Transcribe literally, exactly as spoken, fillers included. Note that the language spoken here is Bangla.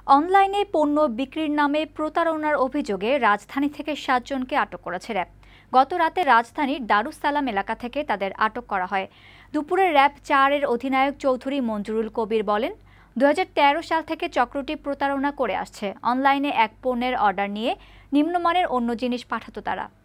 অনলাইনে পণ্য বিক্রির নামে প্রতারণার অভিযোগে রাজধানী থেকে সাতজনকে আটক করেছে র্যাব। গত রাতে রাজধানীর দারুস সালাম এলাকা থেকে তাদের আটক করা হয়। দুপুরে র্যাব চারের অধিনায়ক চৌধুরী মঞ্জুরুল কবির বলেন, দু হাজার তেরো সাল থেকে চক্রটি প্রতারণা করে আসছে। অনলাইনে এক পণ্যের অর্ডার নিয়ে নিম্নমানের অন্য জিনিস পাঠাতো তারা।